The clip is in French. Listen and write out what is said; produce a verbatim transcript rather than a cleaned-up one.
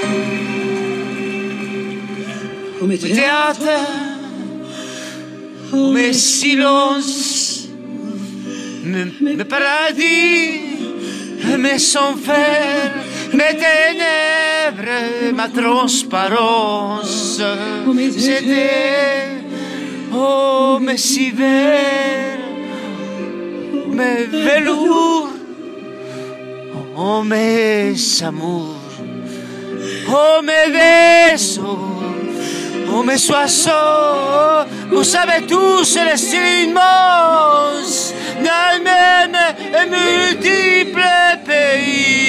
Au théâtre, mes silences, mes, mes paradis, mes enfers, mes ténèbres, ma transparence. C'était, oh, mes hivers, mes velours, oh, mes amours, oh, mes vaisseaux. Oh mes oiseaux, vous savez tous les styles immenses d'un même et multiple pays.